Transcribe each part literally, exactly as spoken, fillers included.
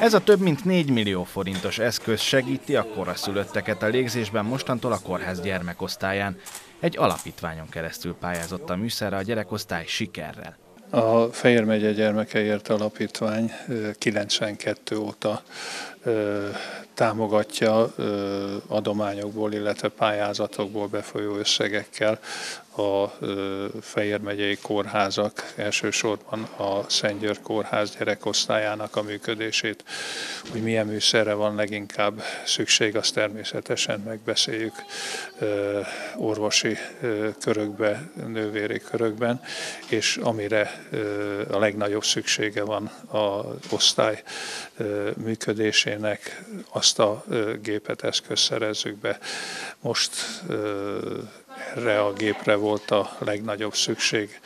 Ez a több mint négy millió forintos eszköz segíti a koraszülötteket a légzésben mostantól a kórház gyermekosztályán. Egy alapítványon keresztül pályázott a műszerre a gyerekosztály sikerrel. A Fejér megye Gyermekeiért Alapítvány kilencvenkettő óta támogatja adományokból, illetve pályázatokból befolyó összegekkel a Fejér megyei kórházak, elsősorban a Szent György Kórház gyerekosztályának a működését. Hogy milyen műszerre van leginkább szükség, azt természetesen megbeszéljük orvosi körökben, nővéri körökben, és amire a legnagyobb szüksége van az osztály működésének, azt a gépet, eszközt szerezzük be. Most erre a gépre volt a legnagyobb szükség.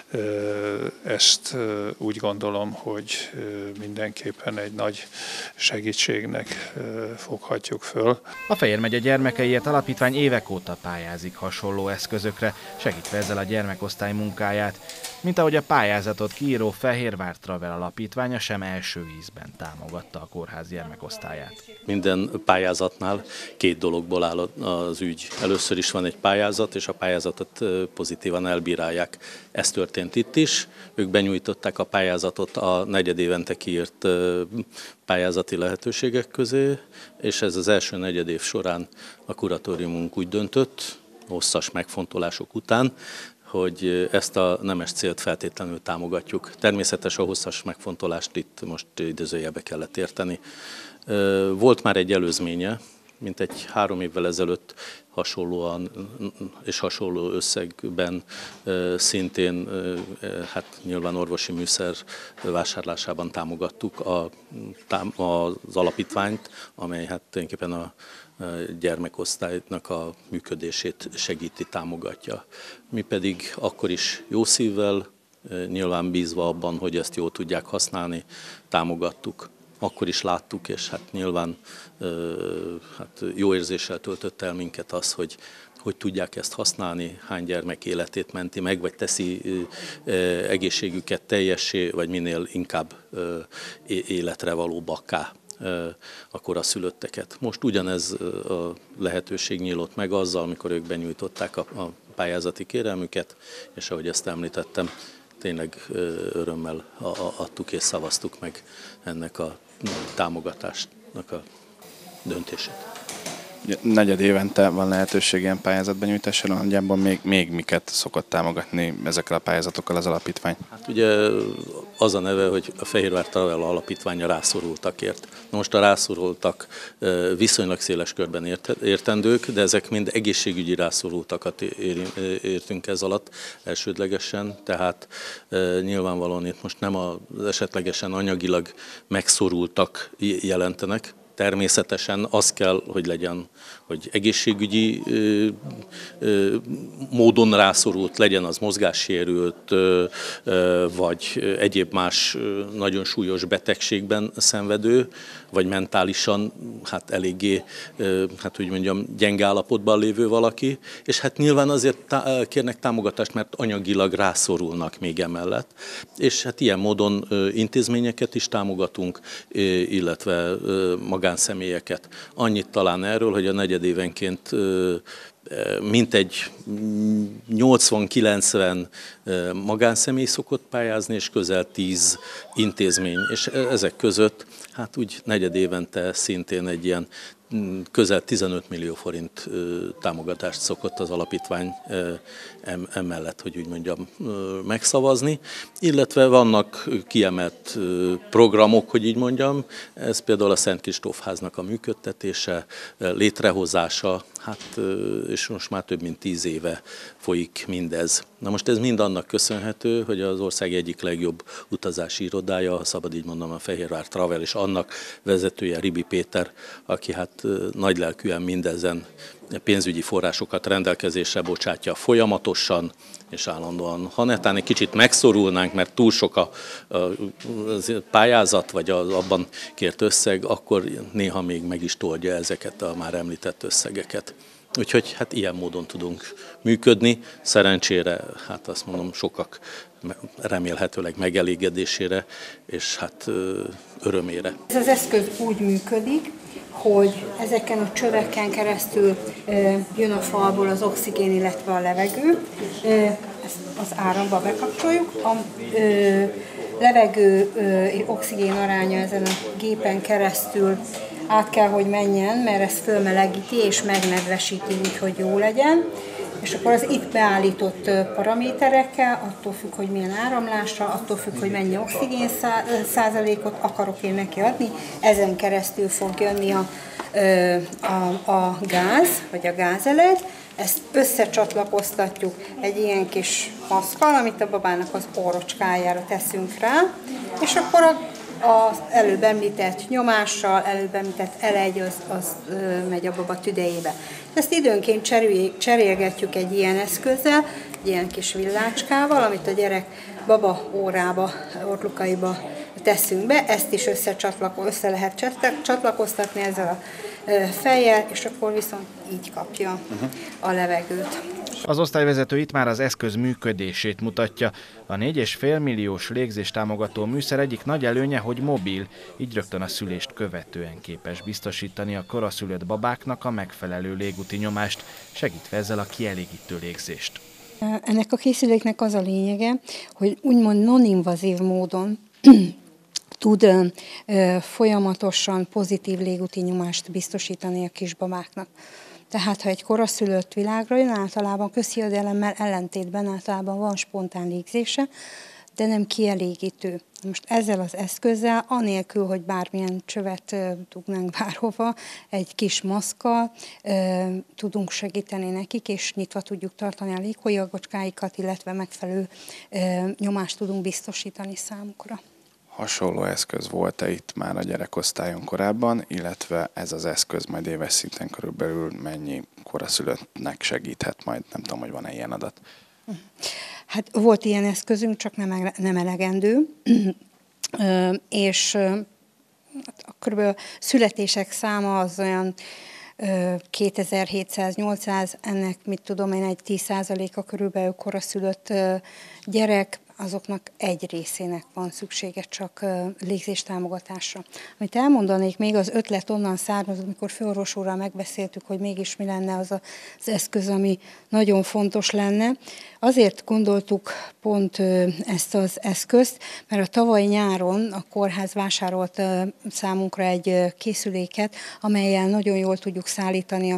Ezt úgy gondolom, hogy mindenképpen egy nagy segítségnek foghatjuk föl. A Fejér megye Gyermekeiért Alapítvány évek óta pályázik hasonló eszközökre, segítve ezzel a gyermekosztály munkáját, mint ahogy a pályázatot kiíró Fehérvár Travel Alapítványa sem első ízben támogatta a kórház gyermekosztályát. Minden pályázatnál két dologból áll az ügy. Először is van egy pályázat, és a pályázatot pozitívan elbírálják. Ez történt itt is. Ők benyújtották a pályázatot a negyedévente kiírt pályázati lehetőségek közé, és ez az első negyedév során a kuratóriumunk úgy döntött, hosszas megfontolások után, hogy ezt a nemes célt feltétlenül támogatjuk. Természetes a hosszas megfontolást itt most idézőjelbe kellett érteni. Volt már egy előzménye, mint egy három évvel ezelőtt hasonlóan és hasonló összegben szintén hát nyilván orvosi műszer vásárlásában támogattuk a, az alapítványt, amely hát tulajdonképpen a gyermekosztálynak a működését segíti, támogatja. Mi pedig akkor is jó szívvel, nyilván bízva abban, hogy ezt jól tudják használni, támogattuk. Akkor is láttuk, és hát nyilván hát jó érzéssel töltött el minket az, hogy hogy tudják ezt használni, hány gyermek életét menti meg, vagy teszi egészségüket teljessé, vagy minél inkább életre valóbbakká a koraszülötteket. Most ugyanez a lehetőség nyílt meg azzal, amikor ők benyújtották a pályázati kérelmüket, és ahogy ezt említettem, tényleg örömmel adtuk és szavaztuk meg ennek a támogatásnak a döntését. Negyed évente van lehetőség ilyen pályázatbenyújtásra, nagyjából még, még miket szokott támogatni ezekkel a pályázatokkal az alapítvány? Hát ugye az a neve, hogy a Fehérvár Travel Alapítványa rászorultakért. Na most a rászorultak viszonylag széles körben értendők, de ezek mind egészségügyi rászorultakat értünk ez alatt elsődlegesen, tehát nyilvánvalóan itt most nem az esetlegesen anyagilag megszorultak jelentenek. Természetesen az kell, hogy legyen, hogy egészségügyi ö, ö, módon rászorult legyen, az mozgássérült, ö, ö, vagy egyéb más ö, nagyon súlyos betegségben szenvedő, vagy mentálisan hát eléggé, ö, hát úgy mondjam, gyenge állapotban lévő valaki, és hát nyilván azért tá- kérnek támogatást, mert anyagilag rászorulnak még emellett, és hát ilyen módon ö, intézményeket is támogatunk, ö, illetve ö, magánszemélyeket. Annyit talán erről, hogy a negyedévenként mintegy nyolcvan-kilencven magánszemély szokott pályázni, és közel tíz intézmény. És ezek között hát úgy negyedévente szintén egy ilyen közel tizenöt millió forint támogatást szokott az alapítvány emellett, hogy úgy mondjam, megszavazni, illetve vannak kiemelt programok, hogy így mondjam, ez például a Szent Kristófháznak a működtetése, létrehozása, hát és most már több mint tíz éve folyik mindez. Na most ez mind annak köszönhető, hogy az ország egyik legjobb utazási irodája, ha szabad így mondom, a Fehérvár Travel, és annak vezetője Ribi Péter, aki hát nagylelkűen mindezen pénzügyi forrásokat rendelkezésre bocsátja folyamatosan és állandóan. Ha netán egy kicsit megszorulnánk, mert túl sok a, a, a pályázat, vagy az abban kért összeg, akkor néha még meg is toldja ezeket a már említett összegeket. Úgyhogy hát ilyen módon tudunk működni. Szerencsére, hát azt mondom, sokak remélhetőleg megelégedésére és hát örömére. Ez az eszköz úgy működik, hogy ezeken a csöveken keresztül jön a falból az oxigén, illetve a levegő. Ezt az áramba bekapcsoljuk. A levegő oxigén aránya ezen a gépen keresztül át kell, hogy menjen, mert ez fölmelegíti és megnedvesíti úgy, hogy jó legyen. És akkor az itt beállított paraméterekkel, attól függ, hogy milyen áramlásra, attól függ, hogy mennyi oxigén százalékot akarok én neki adni, ezen keresztül fog jönni a, a, a gáz, vagy a gázelet. Ezt összecsatlakoztatjuk egy ilyen kis maszkkal, amit a babának az orrocskájára teszünk rá, és akkor az előbb említett nyomással, előbb említett elegy, az, az ö, megy a baba tüdejébe. Ezt időnként cserélgetjük egy ilyen eszközzel, egy ilyen kis villácskával, amit a gyerek baba órába, orlukaiba teszünk be, ezt is össze lehet csatlakoztatni ezzel a fejjel, és akkor viszont így kapja a levegőt. Az osztályvezető itt már az eszköz működését mutatja. A négy egész öt milliós légzést támogató műszer egyik nagy előnye, hogy mobil, így rögtön a szülést követően képes biztosítani a koraszülött babáknak a megfelelő légúti nyomást, segítve ezzel a kielégítő légzést. Ennek a készüléknek az a lényege, hogy úgymond non-invazív módon tud ö, folyamatosan pozitív légúti nyomást biztosítani a kisbabáknak. Tehát, ha egy koraszülött világra jön, általában közhiedelemmel ellentétben általában van spontán légzése, de nem kielégítő. Most ezzel az eszközzel, anélkül, hogy bármilyen csövet ö, dugnánk bárhova, egy kis maszkkal ö, tudunk segíteni nekik, és nyitva tudjuk tartani a légkolyagocskáikat, illetve megfelelő ö, nyomást tudunk biztosítani számukra. Hasonló eszköz volt-e itt már a gyerekosztályon korábban, illetve ez az eszköz majd éves szinten körülbelül mennyi koraszülöttnek segíthet majd, nem tudom, hogy van-e ilyen adat? Hát volt ilyen eszközünk, csak nem, nem elegendő, és körülbelül születések száma az olyan kétezer-hétszáz-nyolcszáz, ennek mit tudom én, egy tíz százaléka körülbelül koraszülött gyerek, azoknak egy részének van szüksége csak légzéstámogatásra. Amit elmondanék, még az ötlet onnan származott, amikor főorvos úrral megbeszéltük, hogy mégis mi lenne az az eszköz, ami nagyon fontos lenne. Azért gondoltuk pont ezt az eszközt, mert a tavaly nyáron a kórház vásárolt számunkra egy készüléket, amellyel nagyon jól tudjuk szállítani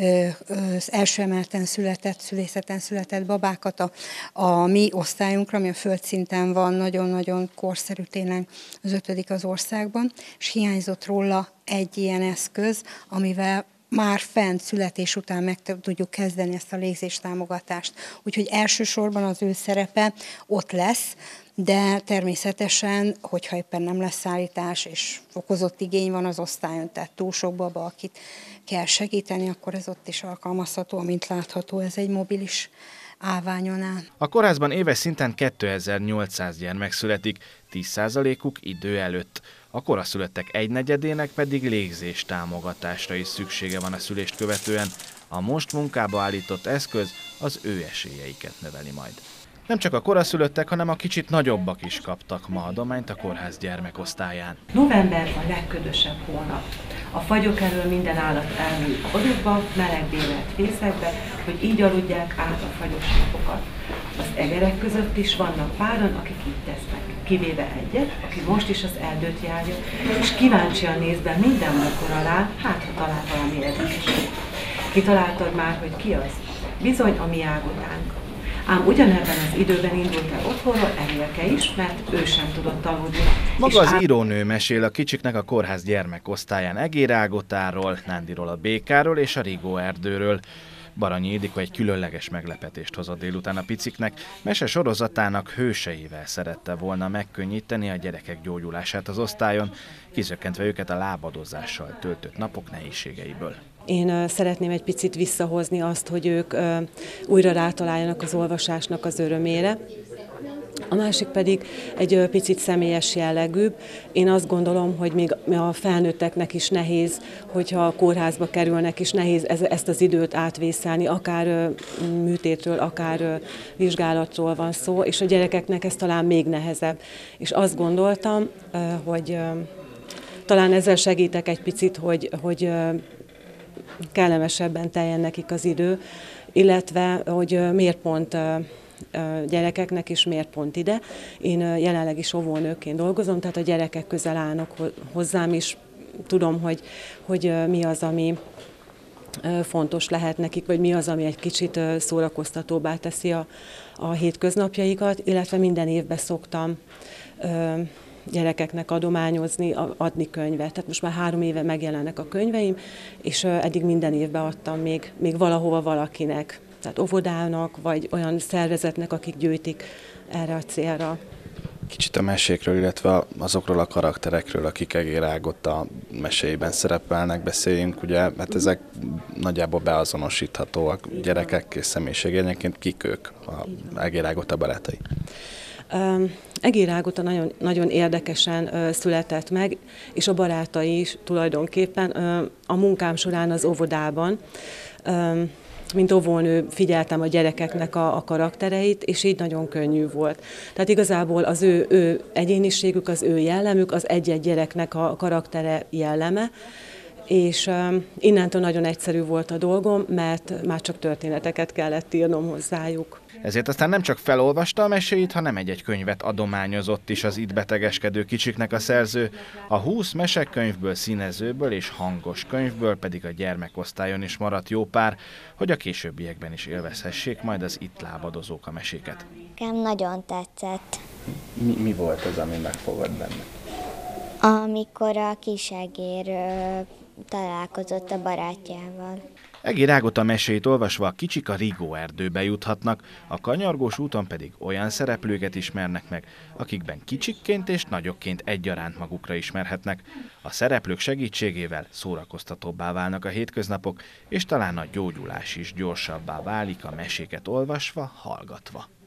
az első emeleten született, szülészeten született babákat a, a mi osztályunkra, ami a földszinten van, nagyon-nagyon korszerű, tényleg az ötödik az országban, és hiányzott róla egy ilyen eszköz, amivel már fent születés után meg tudjuk kezdeni ezt a légzéstámogatást. Úgyhogy elsősorban az ő szerepe ott lesz, de természetesen, hogyha éppen nem lesz szállítás, és fokozott igény van az osztályon, tehát túl sok baba, akit kell segíteni, akkor ez ott is alkalmazható, amint látható, ez egy mobilis állványon áll. A kórházban éves szinten kétezer-nyolcszáz gyermek születik, tíz százalékuk idő előtt. A koraszülöttek egynegyedének pedig légzés támogatásra is szüksége van a szülést követően. A most munkába állított eszköz az ő esélyeiket növeli majd. Nem csak a koraszülöttek, hanem a kicsit nagyobbak is kaptak ma adományt a kórház gyermekosztályán. November a legködösebb hónap. A fagyok elől minden állat elmegy a odukba, meleg bélelt fészekbe, hogy így aludják át a fagyos napokat. Az egerek között is vannak páran, akik így tesznek, kivéve egyet, aki most is az erdőt járja, és kíváncsian néz be minden bokor alá, hát ha talál valami érdekeset. Kitaláltad már, hogy ki az? Bizony a mi ágotánk. Ám ugyanebben az időben indult el otthonról Emilke is, mert ő sem tudott aludni. Maga az írónő mesél a kicsiknek a kórház gyermekosztályán Egér-Ágotáról, Nándiról a békáról és a Rigó erdőről. Baranyi Ildikó egy különleges meglepetést hozott délután a piciknek, mese sorozatának hőseivel szerette volna megkönnyíteni a gyerekek gyógyulását az osztályon, kizökkentve őket a lábadozással töltött napok nehézségeiből. Én szeretném egy picit visszahozni azt, hogy ők újra rátaláljanak az olvasásnak az örömére, A másik pedig egy picit személyes jellegűbb. Én azt gondolom, hogy még a felnőtteknek is nehéz, hogyha a kórházba kerülnek, is nehéz ezt az időt átvészelni, akár műtétről, akár vizsgálatról van szó, és a gyerekeknek ez talán még nehezebb. És azt gondoltam, hogy talán ezzel segítek egy picit, hogy, hogy kellemesebben teljen nekik az idő, illetve hogy miért pont gyerekeknek is miért pont ide. Én jelenleg is óvónőként dolgozom, tehát a gyerekek közel állnak hozzám is. Tudom, hogy, hogy mi az, ami fontos lehet nekik, vagy mi az, ami egy kicsit szórakoztatóbbá teszi a, a hétköznapjaikat, illetve minden évben szoktam gyerekeknek adományozni, adni könyvet. Tehát most már három éve megjelennek a könyveim, és eddig minden évben adtam még, még valahova valakinek. Tehát óvodának, vagy olyan szervezetnek, akik gyűjtik erre a célra. Kicsit a mesékről, illetve azokról a karakterekről, akik Egér Ágota meséiben szerepelnek, beszéljünk, ugye, hát ezek nagyjából beazonosíthatóak gyerekek és személyiségényeként, kik ők, a Egér Ágota barátai? Egér Ágota nagyon, nagyon érdekesen született meg, és a barátai is tulajdonképpen a munkám során az óvodában, mint óvónő figyeltem a gyerekeknek a, a karaktereit, és így nagyon könnyű volt. Tehát igazából az ő, ő egyéniségük, az ő jellemük, az egy-egy gyereknek a karaktere jelleme, és um, innentől nagyon egyszerű volt a dolgom, mert már csak történeteket kellett írnom hozzájuk. Ezért aztán nem csak felolvasta a meséit, hanem egy-egy könyvet adományozott is az itt betegeskedő kicsiknek a szerző. A húsz mesekönyvből, színezőből és hangos könyvből pedig a gyermekosztályon is maradt jó pár, hogy a későbbiekben is élvezhessék majd az itt lábadozók a meséket. Nekem nagyon tetszett. Mi, mi volt az, ami megfogott benne? Amikor a kis Egér ö, találkozott a barátjával. Egér Ágota meséit olvasva a kicsik a Rigó erdőbe juthatnak, a kanyargós úton pedig olyan szereplőket ismernek meg, akikben kicsikként és nagyokként egyaránt magukra ismerhetnek. A szereplők segítségével szórakoztatóbbá válnak a hétköznapok, és talán a gyógyulás is gyorsabbá válik a meséket olvasva, hallgatva.